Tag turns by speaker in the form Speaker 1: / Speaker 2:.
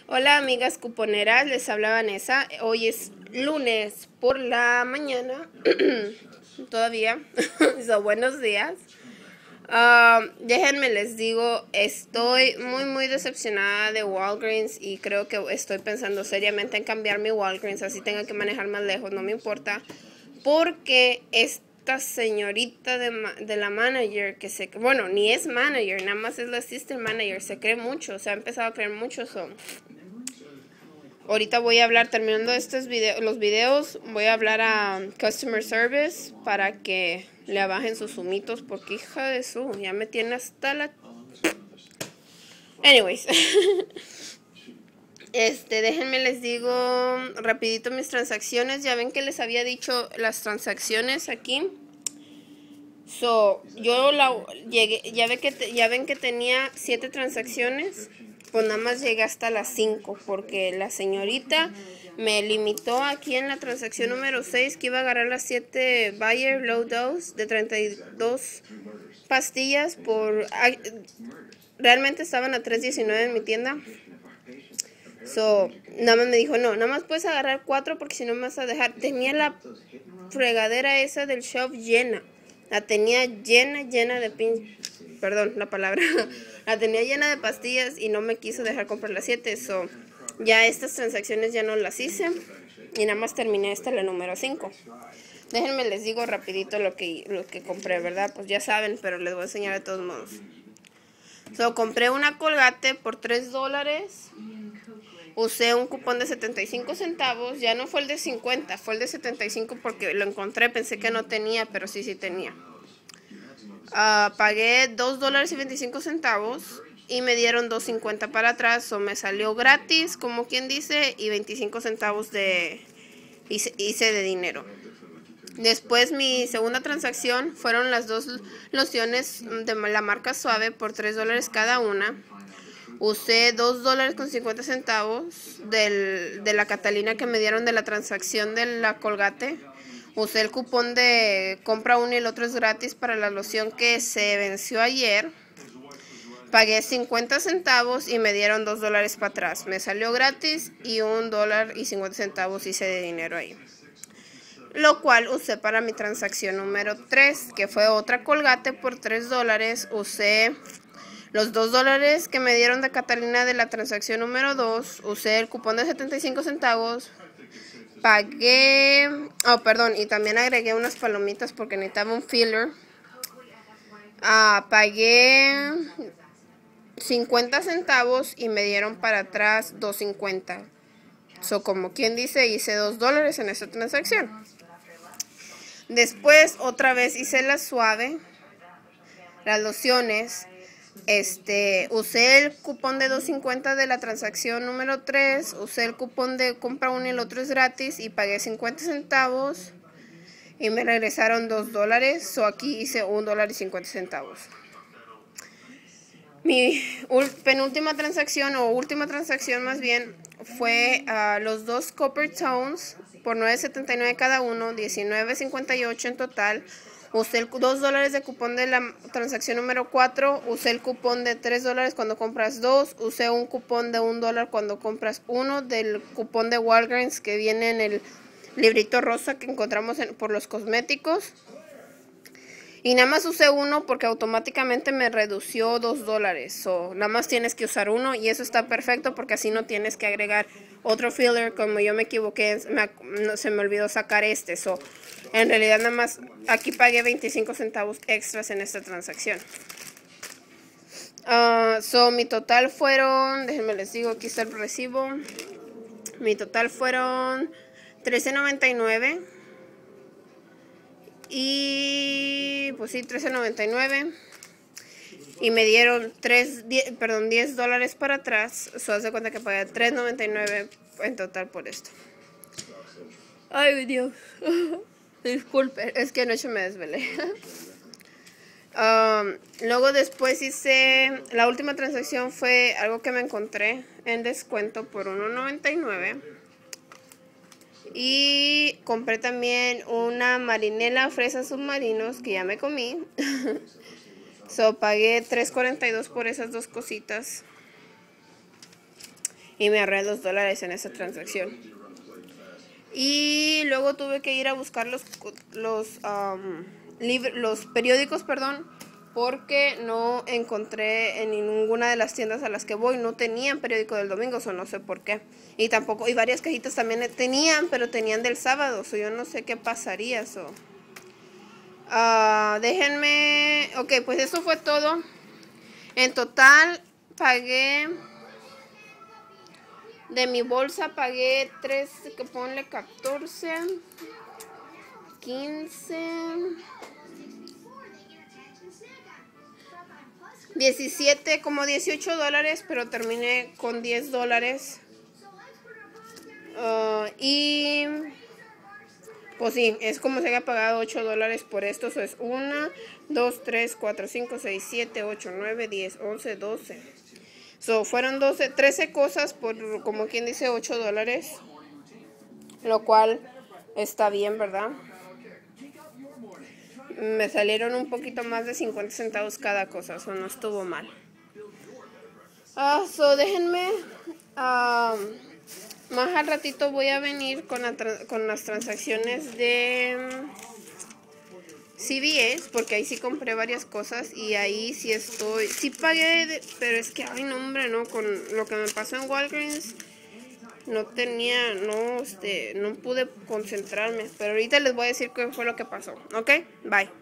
Speaker 1: Hola amigas cuponeras, les habla Vanessa. Hoy es lunes por la mañana, todavía, so, buenos días. Déjenme les digo, estoy muy decepcionada de Walgreens y creo que estoy pensando seriamente en cambiar mi Walgreens, así tenga que manejar más lejos, no me importa, porque esta señorita de la manager, bueno, ni es manager, nada más es la assistant manager, se cree mucho, se ha empezado a creer mucho. Ahorita voy a hablar, terminando los videos, voy a hablar a Customer Service para que le bajen sus humitos, porque hija de ya me tiene hasta la... Anyways, déjenme les digo rapidito mis transacciones. Ya ven que les había dicho las transacciones aquí. Yo llegué, ya ven que tenía 7 transacciones. Pues nada más llegué hasta las 5 porque la señorita me limitó aquí en la transacción número 6 que iba a agarrar las 7 Bayer Low Dose de 32 pastillas realmente estaban a $3.19 en mi tienda. Nada más me dijo, no, nada más puedes agarrar 4 porque si no me vas a dejar. Tenía la fregadera esa del shelf llena. La tenía llena de perdón la palabra. La tenía llena de pastillas y no me quiso dejar comprar las 7. Ya estas transacciones ya no las hice. Y nada más terminé la número 5. Déjenme les digo rapidito lo que compré, ¿verdad? Pues ya saben, pero les voy a enseñar de todos modos. Compré una Colgate por $3. Usé un cupón de 75 centavos. Ya no fue el de 50, fue el de 75 porque lo encontré. Pensé que no tenía, pero sí tenía. Pagué $2.25 y me dieron $2.50 para atrás. Me salió gratis, como quien dice, y 25 centavos hice de dinero. Después mi segunda transacción fueron las 2 lociones de la marca Suave por $3 cada una. Usé $2.50 de la Catalina que me dieron de la transacción de la Colgate. Usé el cupón de compra uno y el otro es gratis para la loción que se venció ayer. Pagué 50 centavos y me dieron $2 para atrás. Me salió gratis y $1.50 hice de dinero ahí. Lo cual usé para mi transacción número 3, que fue otra Colgate por $3. Usé los $2 que me dieron de Catalina de la transacción número 2. Usé el cupón de 75 centavos. Pagué... perdón, y también agregué unas palomitas porque necesitaba un filler. Pagué 50 centavos y me dieron para atrás $2.50. Como quien dice, hice $2 en esa transacción. Después otra vez hice la Suave, las lociones. Usé el cupón de $2.50 de la transacción número 3. Usé el cupón de compra uno y el otro es gratis y pagué 50 centavos y me regresaron $2. Aquí hice $1.50. Mi penúltima transacción, o última transacción más bien, fue los 2 Copper Tones por $9.79 cada uno, $19.58 en total. Usé $2 de cupón de la transacción número 4. Usé el cupón de $3 cuando compras 2. Usé un cupón de $1 cuando compras 1 del cupón de Walgreens que viene en el librito rosa que encontramos por los cosméticos. Y nada más usé uno porque automáticamente me redució $2. Nada más tienes que usar uno y eso está perfecto porque así no tienes que agregar otro filler. Como yo me equivoqué, se me olvidó sacar en realidad nada más aquí pagué 25 centavos extras en esta transacción. Mi total fueron, déjenme les digo, aquí está el recibo. Mi total fueron $13.99. Y pues sí, $13.99. Y me dieron $10 para atrás. Haz de cuenta que pagué $3.99 en total por esto. Ay, Dios. Disculpe, es que anoche me desvelé. Luego después hice... La última transacción fue algo que me encontré en descuento por $1.99. Y compré también una marinela fresa submarinos que ya me comí. Pagué $3.42 por esas dos cositas. y me ahorré $2 en esa transacción. Y luego tuve que ir a buscar los periódicos, perdón, porque no encontré en ninguna de las tiendas a las que voy, no tenían periódico del domingo, o no sé por qué. Y tampoco, y varias cajitas también tenían, pero tenían del sábado, o yo no sé qué pasaría eso. Déjenme, ok, pues eso fue todo. En total pagué, de mi bolsa pagué 3, que ponle 14, 15, 17, como $18, pero terminé con $10. Y pues sí, es como si haya pagado $8 por esto. Eso es 1, 2, 3, 4, 5, 6, 7, 8, 9, 10, 11, 12. Fueron 13 cosas por, como quien dice, $8. Lo cual está bien, ¿verdad? Me salieron un poquito más de 50 centavos cada cosa. Eso no estuvo mal. Déjenme. Más al ratito voy a venir con las transacciones de CVS, porque ahí sí compré varias cosas y ahí sí sí pagué, pero es que, ay no hombre, no, con lo que me pasó en Walgreens no pude concentrarme, pero ahorita les voy a decir qué fue lo que pasó, ¿ok? Bye.